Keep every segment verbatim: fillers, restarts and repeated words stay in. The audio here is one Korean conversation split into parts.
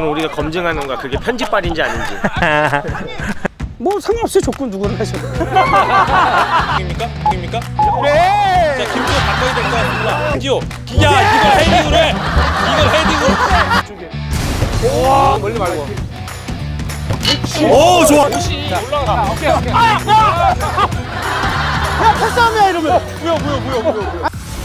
오늘 우리가 검증하는 거야. 그게 편집발인지 아닌지. 뭐 상관없어요. 조건 누구를 하셔도. 입니까? 입니까? 네. 자, 김지호 바꿔야 될 것 같습니다. 김지호. 야, 이걸 헤딩으로 해. 이걸 헤딩으로. 와, 멀리 말고. 오, 좋아. 올라가. 오케이, 오케이. 아, 아, 아. 야, 패스하면 이러면. 뭐야, 뭐야, 뭐야, 뭐야, 뭐야.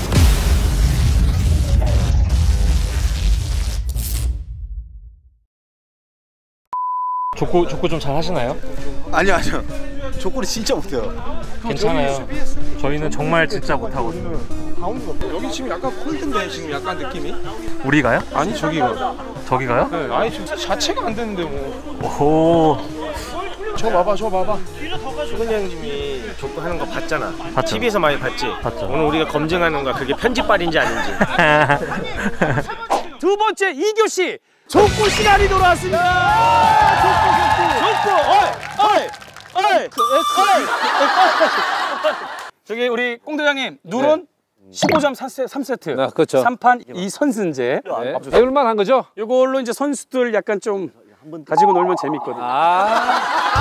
족구 족구 좀 잘 하시나요? 아니요, 아니요. 족구를 진짜 못해요. 괜찮아요. 저희는 정말 진짜 못하거든요. 여기 지금 약간 콜드인데 지금 약간 느낌이? 우리가요? 아니 저기가. 저기가요? 네, 아니 지금 자체가 안 되는데 뭐. 오호. 저 봐봐, 저 봐봐. 수근이 형님이 족구 하는 거 봤잖아. 봤죠. 티비에서 많이 봤지? 봤죠. 오늘 우리가 검증하는 거야. 그게 편집발인지 아닌지. 두 번째 이 교시 족구 시간이 돌아왔습니다. 족구, 족구, 족구. 어이, 어이, 어이, 어이. 저기 우리 꽁대장님 누론 십오 점 삼 세트. 아, 그렇죠. 삼 판 이 선승제. 네. 배울만 한 거죠? 이걸로 이제 선수들 약간 좀 가지고 놀면 재밌거든. 아.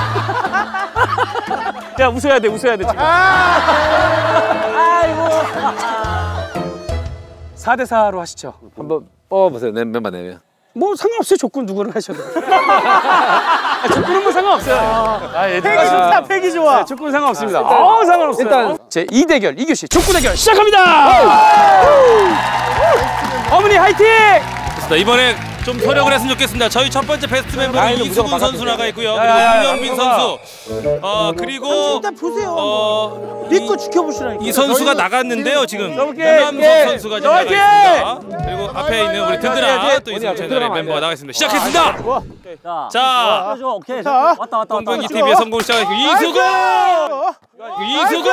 야, 웃어야 돼, 웃어야 돼 지금. 아이고. 사 대 사로 하시죠. 한번 뽑아보세요. 네, 멤버 내면. 뭐 상관없어요. 족구는 누구를 하셔도. 아, 족구는 뭐 상관없어요. 아, 예, 패기 좋다. 패기 좋아. 네, 족구는 상관없습니다. 일단, 어, 상관없어요. 일단 제 이 대결 이 교시 족구 대결 시작합니다. 어머니 화이팅! 이번에 좀 서력을 했으면 좋겠습니다. 저희 첫 번째 베스트 멤버는 이수근 선수 나가 있고요. 그리고 윤영빈 선수. 어 그리고 일단 보세요. 어 믿고 지켜보시라니까. 이 선수가 나갔는데요. 지금 오케이, 유남석 오케이. 선수가 지금 나가 오케이. 있습니다. 그리고 앞에 있는 우리 든든한 오케이, 또 오케이. 이수근 채널의 든든하면 멤버가 안 나가 있습니다. 시작했습니다. 자, 오케이. 왔다 왔다 왔다. 꽁병기 티비의 성공 시작했고 이수근! 이수근!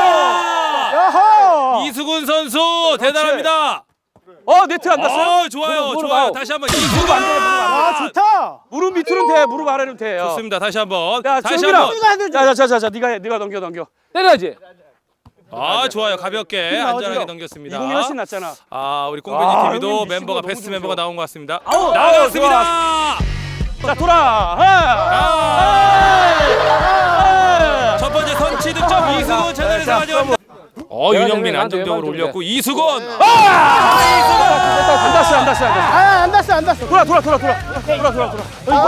야호! 이수근 선수 대단합니다. 어, 네트 안 났어요? 어, 좋아요. 무릎, 무릎 좋아요. 아웃. 다시 한번 무릎 이수근! 안 돼, 무릎 안 돼. 아 좋다. 무릎 밑으로는 돼, 무릎 아래로는 돼. 요. 좋습니다. 다시 한번. 야, 다시 정민아. 한번. 자, 자, 자, 자, 네가 해, 네가 넘겨, 넘겨. 때려야지. 아, 좋아요. 가볍게 안전하게 넘겼습니다. 이공이 훨씬 낫잖아. 아, 우리 꽁ben이 아, 티비도 형님 멤버가 미치고 베스트 너무 멤버가 좋죠. 나온 것 같습니다. 아우, 나갔습니다. 아우, 자, 돌아. 하. 아. 첫 번째 선취 득점 이수근 채널에서 가져갑니다. 어, 윤영빈 안정적으로 올렸고 이수근. 아! 안 닿았어, 안 닿았어, 안 닿았어. 아안 닿았어 안 닿았어. 돌아, 돌아, 돌아, 돌아. 돌아, 돌아, 돌아.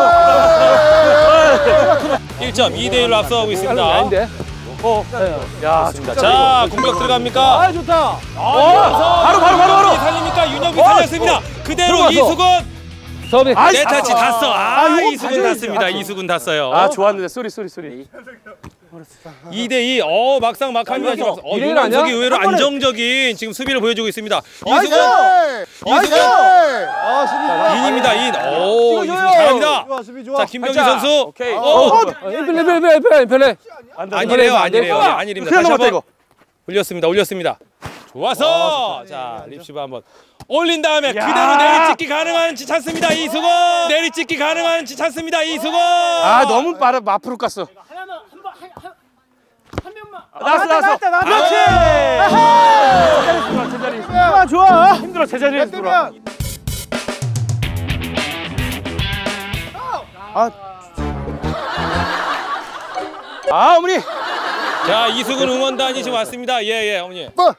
일 점 이 대 일로 앞서가고 있습니다. 아닌데. 어. 야, 자, 자, 공격 들어갑니까? 아, 좋다. 어, 바로, 바로, 바로, 바로. 살립니까? 윤영빈 살렸습니다. 그대로 들어가서. 이수근. 서비. 아, 네 타치 닿았어. 아, 이거 이수근 봐줘야지. 닿습니다. 이수근 닿았어요. 아, 좋았는데. 쏘리, 쏘리, 쏘리. 이 대 이. 어, 막상 막합니다. 지금. 어, 이대일 윤영석이 아니야? 의외로 안정적인 지금 수비를 보여주고 있습니다. 이수근. 나이스. 이수근. 아 수비 좋아. 인입니다. 인. 오, 이수근 잘합니다. 좋아 수비 좋아. 자, 김병기 선수. 오케이. 어, 인플레, 인플레, 인플레, 인플레. 아니래요, 아니래요. 아니랍니다. 큰일 다시 났다, 이거. 한번 올렸습니다. 올렸습니다. 좋아서. 자, 립시브 한번 올린 다음에 그대로 내리찍기 가능한 찬스입니다. 이수근. 내리찍기 가능한 찬스입니다. 이수근. 아, 너무 빠르 앞으로 갔어. 나왔어, 나왔어. 그렇지. 제자리, 제자리. 좋아 좋아. 힘들어, 제자리에서 돌아. 아 아, 어머니. 자, 이수근 응원단이 지금 왔습니다. 예, 예, 어머니. 뭐?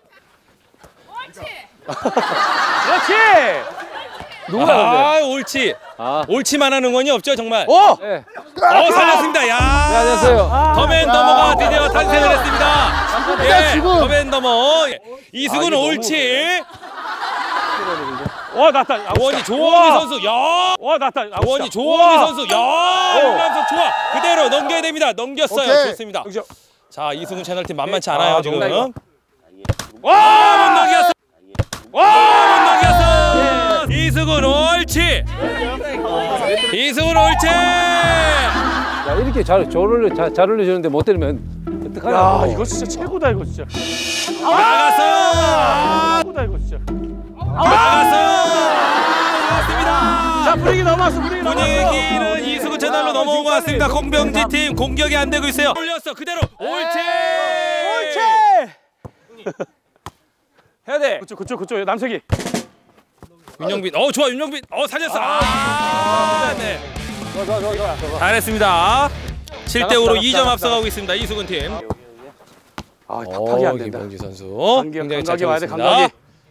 그렇지. 누구야, 근데? 아, 옳지. 아. 옳지만한 응원이 없죠, 정말. 오! 네. 어, 살렸습니다. 야. 네, 안녕하세요. 더맨더머가 드디어 탄생을 했습니다. 예, 지금. 더맨더머. 이수근 옳지. 와, 났다. 원이 조원희 선수. 야. 와, 났다. 원이 조원희 선수. 야. 윤남석 좋아. 그대로 넘겨야 됩니다. 넘겼어요. 오케이. 좋습니다. 여기서. 자, 이수근 채널팀 만만치 않아요, 아, 지금. 농다, 이거. 와, 못 넘겼어. 와, 못 넘겼어. 이수근 옳지. 이수근 옳지. 야, 이렇게 잘, 잘 올려, 잘, 잘 올려주는데 못 때리면 어떡하냐. 야, 이거 진짜 최고다, 이거 진짜. 나갔어요. 최고다, 이거 진짜. 나갔어요. 나갔습니다. 자, 분위기 넘어왔어, 분위기 넘어왔어. 분위기는 이수근 채널로 넘어온 것 같습니다. 공병지 팀 공격이 안 되고 있어요. 올렸어. 그대로 옳지. 옳지. 해야 돼. 그쪽, 그쪽, 그쪽. 남색이. 윤영빈. 어, 좋아. 윤영빈. 어, 살렸어. 아. 잘했습니다. 칠 대 오로 이 점 앞서가고 있습니다. 이수근 팀. 아, 답하기 안 된다. 김범지 선수. 감기, 굉장히 잘 감각이 와야 돼, 쳤습니다. 감각이.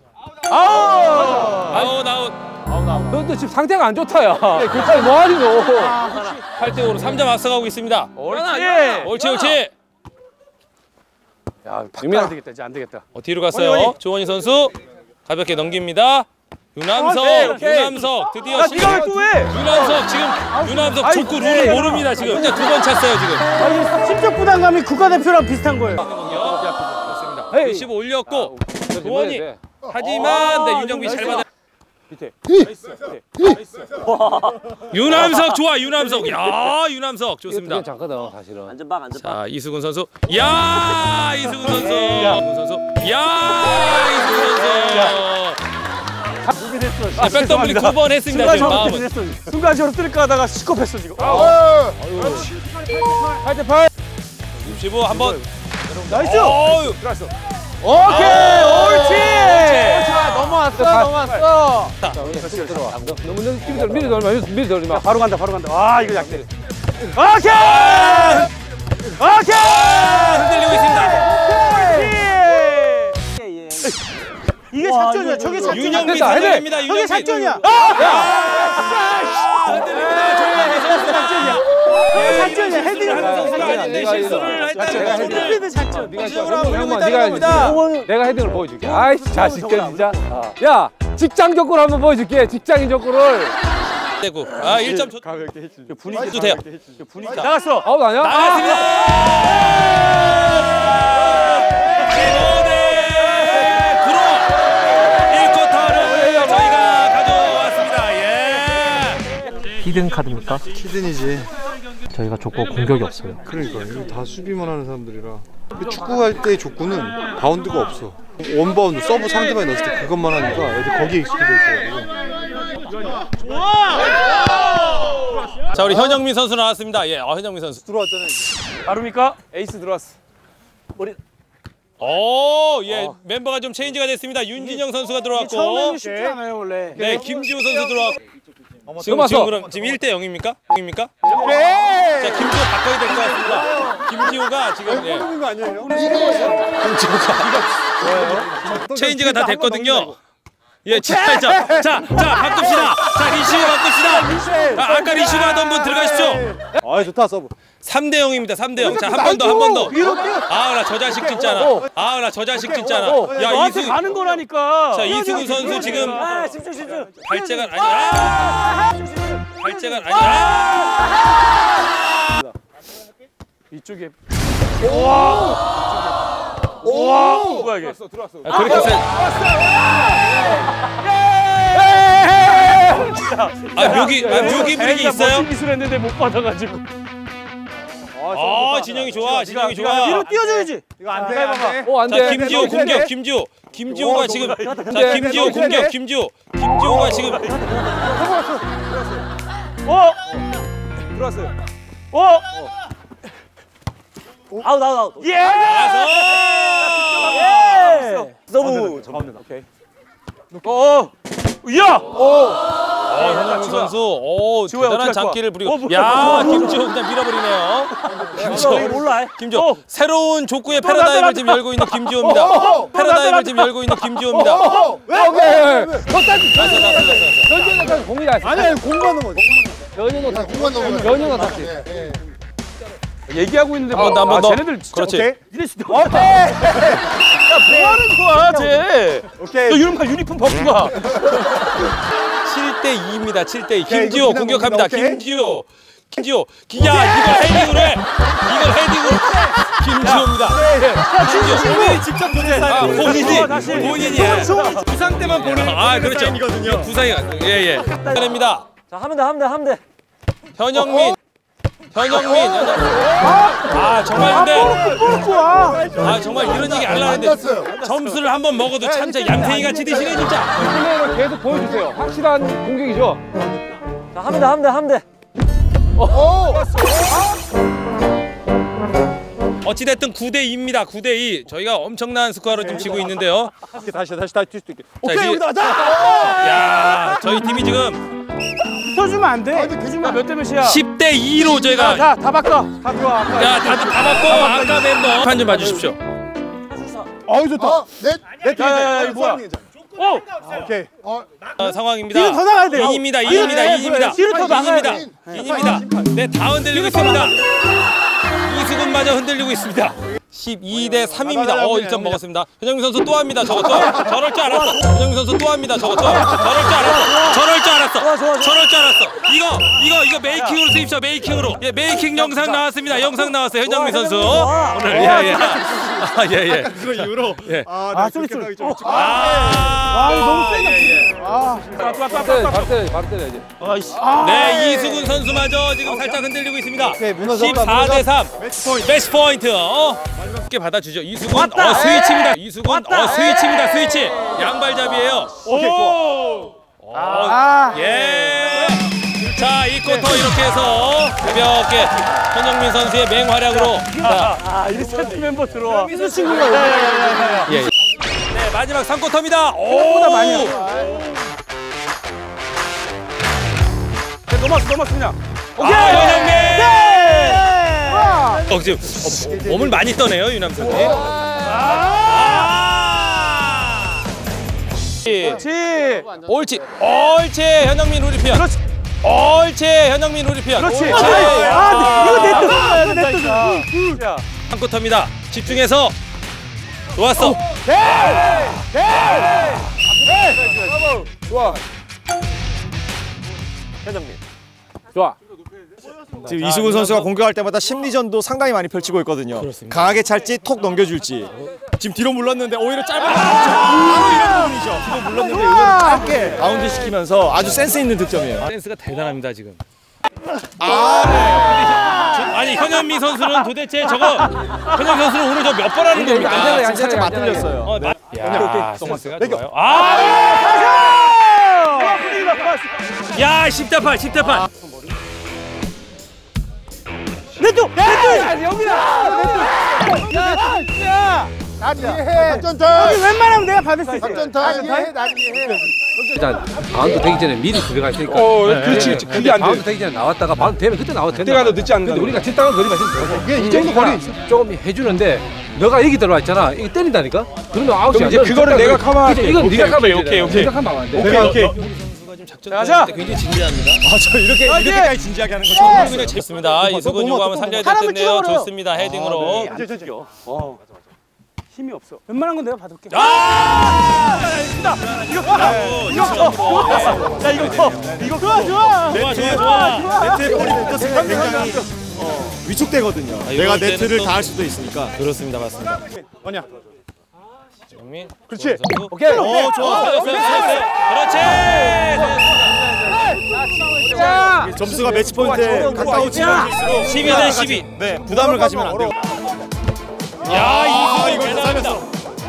아웃 아웃. 너, 너 지금 상태가 안 좋다, 야. 그렇지, 뭐하니, 너. 팔 대 오로 삼 점 앞서가고 있습니다. 옳지. 옳지 옳지. 야, 바꿔야 안 되겠다. 이제 안 되겠다. 어, 뒤로 갔어요. 조원희 선수 가볍게 넘깁니다. 유남석, 오케이, 오케이. 유남석 드디어 야, 시즌. 네가 왜 또 해? 유남석 지금 유남석 족구 룰을 모릅니다 지금. 혼자 두 번 찼어요 지금. 아니, 심적 부담감이 국가대표랑 비슷한 거예요. 그렇습니다. 헤이. 리시브 올렸고 조원희. 네. 하지만 네, 윤정빈 잘 받아. 밑에. 유남석 좋아 유남석. 야 유남석 좋습니다. 이거 괜찮거든, 사실은. 안전방 안전방. 자 이수근 선수. 야 이수근 선수. 이수근 선수. 야 이수근 선수. 자, 백더블리 두 번 했습니다 지금 마음은. 순간적으로 뜰까 하다가 시겁했어 지금. 팔 대 팔. 리시브 한번. 나이스. 어유. 오케이, 옳지. 넘어왔어, 넘어왔어. 들어와. 너무 너무 미리 들어, 미리 들어, 미리 들어, 마. 바로 간다, 바로 간다. 아, 이거 약해. 오케이. 오케이. 흔들리고 있습니다. 이게 작전이야. 저게 작전이야. 윤영빈 됐다, 선수입니다. 저게 윤영빈. 작전이야. 흔들립니다. 작전이야. 작전이야. 헤딩을 하는 선수가 내가 아닌데 이거- 실수를 했다는 헤딩. 거를 작전. 네가 지적으로 하고 형만 있다는 네가 겁니다. 해야지. 내가 헤딩을 보여줄게. 아이, 자식들 진짜. 야, 직장 족구를 한번 보여줄게. 직장인 족구를. 되고. 아 일 점 분위기도 돼요. 분위기 나갔어. 아웃 아니야? 나갔습니다. 십오 대 구로 일 쿼터를 저희가 가져왔습니다. 예. 히든 카드입니까? 히든이지. 저희가 족구 공격이 없어요. 그러니까 이거 다 수비만 하는 사람들이라. 그 축구할 때 족구는 바운드가 없어. 원바운드 서브 상대방이 넣었을 때 그것만 하니까 애들 거기에 익숙해져 있어가지고. 자 우리 현영민 선수 나왔습니다. 예, 어, 현영민 선수. 들어왔잖아요. 바로입니까? 에이스 들어왔어. 오, 예, 멤버가 좀 체인지가 됐습니다. 윤진영 선수가 들어왔고, 처음에는 쉽지 않아요, 원래. 네, 김지호 선수 들어왔고. 지금 왔어. 지금 그럼 지금 일 대 영입니까? 영입니까? 네. 자, 김지호 바꿔야 될 것 같습니다. 김지호가 지금 예. 거 아니에요? 체인지가 다 됐거든요. 예, 자, 자, 자, 자, 바꿉시다. 자, 리시브 바꿉시다. 자, 아까 리시브 하던 분 들어가십시오. 아 좋다 서브. 삼 대 영입니다. 삼 대 영. 자, 한 번 더, 한 번 더. 아, 나 저 자식 진짜나. 아, 나 저 자식 진짜나. 야, 너한테 이수, 가는 거라니까. 자, 이수근 선수 지금 아, 집중, 집중. 발재가 아니, 아! 발재가 아니, 아! 이쪽에. 와. 와. 뭐야 이게? 아, 그렇게 세. 아, 묘기, 아, 묘기 브릭이 있어요? 멋진 기술 했는데 못 받아가지고. 아, 진영이 좋아, 진영이 좋아. 뒤로 뛰어줘야지. 이거 안 돼, 안 돼. 오, 안 자, 돼. 김지호 공격, 김지호. 김지호가 지금, 자, 김지호 공격, 김지호. 김지호가 지금. 어. 들어왔어요. 어. 아웃 아웃 아웃. 예. 나서. 예. 서브. 오케이. 어. 야. 어, 현영민 선수, 오, 지호야, 대단한 어떡할 장기를 거야? 부리고. 어, 뭐야, 야, 뭐야. 김지호 그냥 밀어버리네요. 김지호. 몰라. 김지호. 어. 새로운 족구의 또 나한테 패러다임을 나한테 지금 열고 있는 김지호입니다. 어. 패러다임을 지금 열고 있는 김지호입니다. 오케이. 더 났어, 났어, 났어. 던져놓고 공이 나. 아니 아니 공만 넘어. 전혀 놓다. 공만 넘어. 전혀 놓다. 얘기하고 있는데 한 번 더, 한 번 아, 더. 쟤네들 진짜 그렇지. 오케이. 니네 진짜 오케이. 야, 뭐 하는 거야, 쟤? 오케이. 너 유니폼 유니폼 벗고 가. 칠 대 이입니다. 칠 대 이. 오케이, 김지호 이거 그냥 공격합니다. 먹는다, 오케이? 김지호. 김지호. 야, 이걸 헤딩으로 해. 이걸 헤딩으로. 김지호입니다. 김지호. 본인이 직접 보냈어요. 아, 본인이 다시. 본인이에요. 부상 때만 보는 아, 그렇죠. 이거든요. 부상이 예, 예. 잘합니다. 자 하면 돼 하면 돼 하면 돼. 현영민. 현영민. 현영민. 아, 정말 근데 아, 정말 이런 얘기 안 하는데 점수를 한 번 먹어도 참 진짜 얌생이 같이 드시네 진짜. 플레이를 계속 보여주세요. 확실한 공격이죠. 자 하면 돼 하면 돼 하면 돼. 어찌됐든 구 대 이입니다. 구 대 이. 저희가 엄청난 스코어로 지금 지고 있는데요. 다시 다시 다시 뛸 수 있게. 오케이, 여기다 가자. 야, 저희 팀이 지금 붙어주면 안 돼. 몇 대 몇이야? 십 대 이로 저희가 자, 다 바꿔. 다 들어와. 야, 다, 다 받고 아까 멤버 판 좀 봐주십시오. 어우 좋다. 넷. 넷. 야, 야, 야, 이거 뭐야? 오! 오케이. 어. 어, 상황입니다. 뒤로 더 나가야 돼요. 인입니다. 인입니다. 네, 인입니다. 뒤로 더 나가야 인입니다. 인입니다. 네, 다 흔들리고 있습니다. 이수근마저 흔들리고 있습니다. 십이 대 삼입니다. 어, 일 점 먹었습니다. 현영민 선수 또 합니다. 저거 또. 저럴 줄 알았어. 현영민 선수 또 합니다. 저거 또. 저럴 줄 알았어. 저럴 줄 알았어. 저럴 줄 알았어. 이거 이거 이거 메이킹으로 수입시오. 메이킹으로. 예, 메이킹 영상 나왔습니다. 영상 나왔어요. 현영민 선수. 오늘 예, 예. 아, 예, 예. 그 이후로. 예. 아, 쏘리 쏘리. 아, 너무 세다. 예, 예. 바로 때려, 바로 때려, 바로 때려야지. 네, 이수근 선수마저 지금 살짝 흔들리고 있습니다. 무너졌다, 십사 대 삼. 매치 포인트. 어. 쉽게 받아주죠. 이수근. 어, 스위치입니다. 이수근. 어, 스위치입니다. 스위치. 양발잡이에요. 오. 어, 예. 자, 이 쿼터 이렇게 해서 가볍게 현영민 선수의 맹활약으로. 자, 아, 일 세트 멤버 들어와. 민수 친구가 예. 네, 마지막 삼 쿼터입니다. 생각보다 오. 많이 넘었어, 넘었어 그냥. 오케이. 아, 현영민. 네. 어, 지금 어, 몸을 많이 떠네요, 유남 선수. 아! 그렇지. 옳지. 옳지. 현영민 우리 편. 그렇지. 옳지. 현영민 우리 편. 그렇지. 옳지. 아, 이거 내 뜻. 이거 내 뜻. 야. 한 쿼터입니다. 집중해서. 좋았어. 좋아. 좋아. 지금 이수근 선수가 공격할 때마다 심리전도 상당히 많이 펼치고 있거든요. 강하게 찰지 톡 넘겨줄지. 지금 뒤로 물렀는데 오히려 짧은 바로 이런 부분이죠. 뒤로 물렀는데 이걸 짧게 바운드 시키면서 아주 센스 있는 득점이에요. 센스가 대단합니다 지금. 아, 네. 아니 현현미 선수는 도대체 저거 현현 선수는 오늘 저 몇 번 하는 근데 겁니까? 안 되네, 살짝 맞들렸어요. 어, 나... 야, 센스가 좋아요. 아! 야, 십 대 팔, 십 대 팔. 내도 내도. 여기다. 야. 난 이해해. 작전 여기 타임. 웬만하면 내가 받을 수 있어. 작전 타임. 이해해. 난 이해해. 일단 바운드 되기 전에 미리 들어가 있으니까. 어, 그렇지, 그렇지. 그게 안 돼. 바운드 되기 전에 나왔다가 바운드 되면 그때 나와도 된다. 그때가 더 늦지 않는다. 근데 우리가 뒷땅을 거리만 했으면 그게 이 정도 거리 있어. 조금 해주는데 너가 여기 들어와 있잖아. 이거 때린다니까. 그러면 아웃이야. 이제 그거를 내가 커버할게. 그치, 이건 오케이, 네가 커버해. 오케이, 오케이. 네가 커버하면 안 돼. 오케이, 오케이. 가자. 굉장히 진지합니다. 아, 저 이렇게 이렇게까지 진지하게 하는 거 처음 그냥 재밌습니다. 이수근 요구 한번 살려야 될 텐데요. 좋습니다. 헤딩으로. 어. 힘이 없어. 웬만한 건 내가 받을게. 아! 이거 커. 이거 커. 야 이거 커. 이거 좋아 좋아. 좋아, 좋아, 좋아. 네트에 볼이 붙었으면 굉장히 어, 위축되거든요. 내가 이럴 네트를 때는 다 할 수도 있으니까. 그렇습니다, 맞습니다. 뭐냐? 정민. 그렇지. 오케이. 오, 좋아. 그렇지. 점수가 매치 포인트에 가까워지면 갈수록 십이 대 십이. 네, 부담을 가지면 안 돼요. 야, 아, 이수근 이거 대단합니다. 살렸어.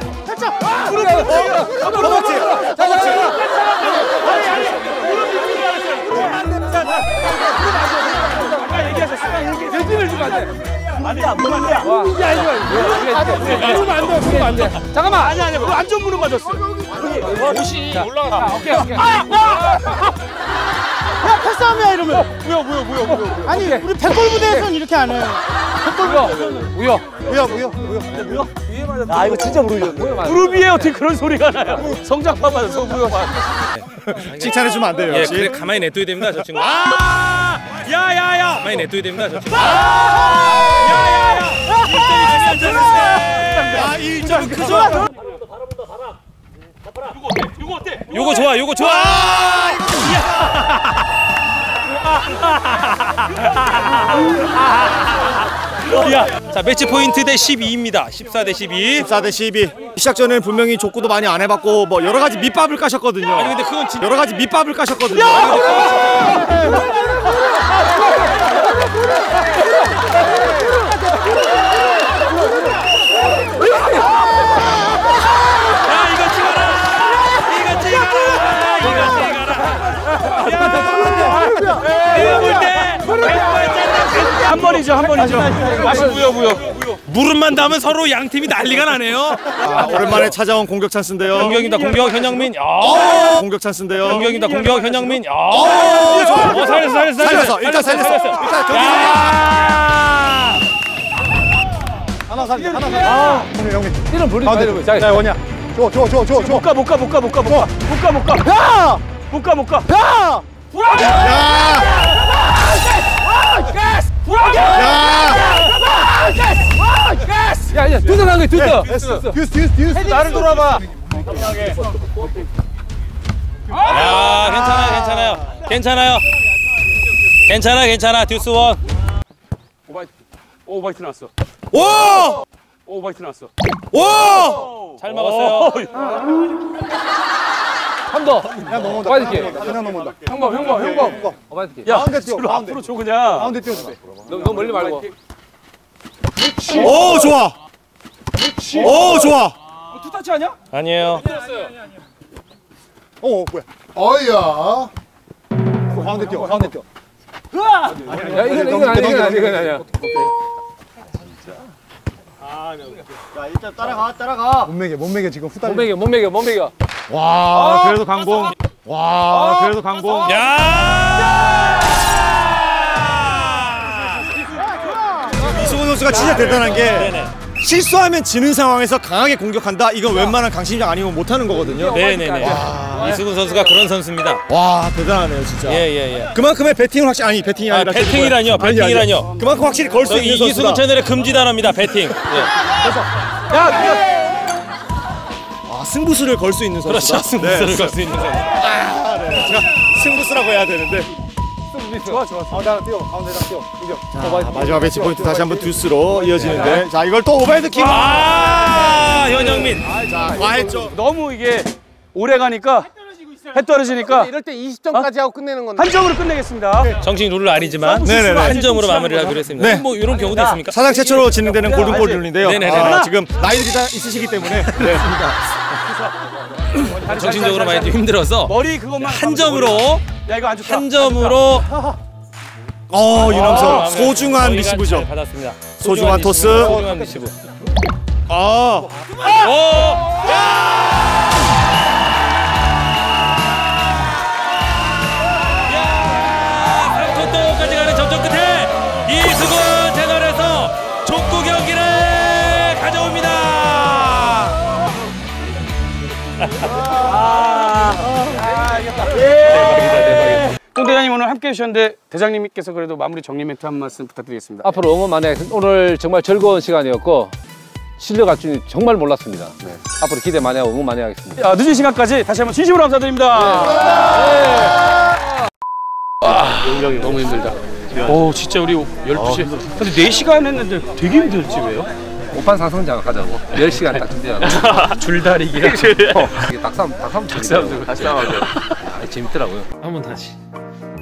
대진을 주면 안 돼. 아니야 무릎이야. 야 이거 무릎 안 돼. 무릎 안 돼. 무릎 안 돼. 잠깐만. 아니 아니. 완전 무릎 맞았어. 옷이 올라갔다. 오케이 오케이. 야 패싸움이야 이러면. 뭐야 뭐야 뭐야 뭐야. 아니 우리 백골 부대에서는 이렇게 안 해. 우여. 뭐야 뭐야 뭐야. 아 이거 진짜 무릎이야. 무릎 위에 어떻게 그런 소리가 나요? 성장파 맞았어. 무릎. 칭찬해주면 안 돼요. 예, 역시. 그래 가만히 냅둬야 됩니다, 저 친구. 아! 야, 야, 야. 가만히 냅둬야 됩니다, 저 친구. 아! 야, 야, 야. 일 점이 중요한 아, 이 점 크죠? 요거 어때? 요거 좋아, 요거 좋아. 야. 자, 매치 포인트 대 십이입니다. 십사 대 십이. 십사 대 십이. 시작 전에는 분명히 족구도 많이 안 해봤고 뭐 여러 가지 밑밥을 까셨거든요. 아니 근데 그건 진 여러 가지 밑밥을 까셨거든요. 아니, 근데 그건 야, 이거 찍어라. 이거 찍어라. 이거 찍어라. 야, 이거 볼 때. 한 번이죠, 한 번이죠. 다시 무효, 무효. 무릎만 닿으면 서로 양 팀이 난리가 나네요. 아, 오랜만에 찾아온 공격 찬스인데요. 공격입니다. 공격 현영민. 야. 공격 찬스인데요. 공격입니다. 공격 현영민. 야. 어, 살렸어, 살렸어, 살렸어. 일단 살렸어. 일단 경기. 야. 하나 살려 하나 살려 아 형님 이런 불리 가운데 자, 자 원이야 줘줘줘줘줘 못 가, 못 가, 못 가, 못 가, 못 가. 못 가, 못 가. 야! 못 가, 못 가. 야! 야, 야, 두드 나게 두드. 듀스 듀스 듀스 나를 돌아봐 야, 괜찮아요, 괜찮아요. 괜찮아요. 괜찮아, 괜찮아. 듀스 원. 오바이트. 오바이트 나왔어. 오! 오바이트 나왔어. 오! 잘 막았어요. 한 더. 그냥 넘어온다 빠질게. 그냥 넘어온다 형범, 형범, 형범. 어, 빠질게. 야, 가운데 뛰어 앞으로, 가운데 앞으로 줘 그냥. 가운데 뛰어도 돼 너, 너 멀리 말고. 오, 좋아. 오, 좋아. 투타치 아니야? 아니에요. 어 뭐야 어이야. 가운데 뛰어 가운데 뛰어 야, 이건 이건 아니야. 이건 아니야. 이건 아니야. 자, 일단 따라가, 따라가. 못 매겨 못 매겨 지금 못 후달려 매겨, 못 매겨, 못 매겨. 와, 그래도 강공. 와, 그래도 강공. 야! 이승훈 선수가 진짜 대단한 게 네네. 실수하면 지는 상황에서 강하게 공격한다. 이건 웬만한 강심장 아니면 못하는 거거든요. 네네네. 이수근 선수가 그런 선수입니다. 와, 대단하네요, 진짜. 예, 예, 예. 그만큼의 배팅을 확실히 아니 배팅이 아, 아니라 배팅이라뇨, 아니, 아니, 배팅이라뇨. 그만큼 확실히 걸 수 저기 있는 선수다. 이수근 채널의 금지 단어입니다. 배팅. 예. 아, 승부수를 걸 수 있는 선수다. 그렇죠. 승부수를 걸 수 있는 선수. 아, 네. 제가 승부수라고 해야 되는데. 좋아 좋아 가운데 뛰어 가운데 뛰어 이겨 자, 마지막 매치 포인트 다시 한번 듀스로 이어지는데, 자, 이걸 또 오버헤드 킥. 아, 현영민. 자, 과했죠. 너무 이게 오래 가니까 해 떨어지니까 이럴 때 이십 점까지 하고 끝내는 건데. 한 점으로 끝내겠습니다. 정식 룰은 아니지만 네네네. 한 점으로 마무리를 하기로 했습니다. 네. 뭐 이런 경우도 있습니까? 사상 최초로 진행되는 골든골 룰인데요. 네네네. 아, 지금 나이들이 다 있으시기 때문에. 네. 정신적으로 많이 좀 힘들어서 머리 그것만 한 점으로 야 이거 안 좋다. 한 점으로 어, 유남성 아, 소중한 저희가 리시브죠. 잘 받았습니다. 소중한 토스. 소중한 리시브. 아, 오! 야! 삼 쿼터까지 가는 접전 끝에 이수근 채널에서 족구 경기를 가져옵니다. 공 대장님 오늘 함께 해주셨는데 대장님께서 그래도 마무리 정리 멘트 한 말씀 부탁드리겠습니다. 앞으로 응원 많이 하겠습니다. 오늘 정말 즐거운 시간이었고 실력 할 줄은 정말 몰랐습니다. 네. 앞으로 기대 많이 하고 응원 많이 하겠습니다. 야, 늦은 시간까지 다시 한번 진심으로 감사드립니다. 운영이 너무 힘들다. 오 진짜 우리 열두 시 근데 네 시간 했는데 되게 힘들지 왜요? 오판 상승장 하자고. 열 시간 딱 준비하고. 줄다리기야. 어, 이게 닭싸움, 닭싸움. 닭싸움. 닭싸움 하죠. 아, 재밌더라고요. 한번 다시.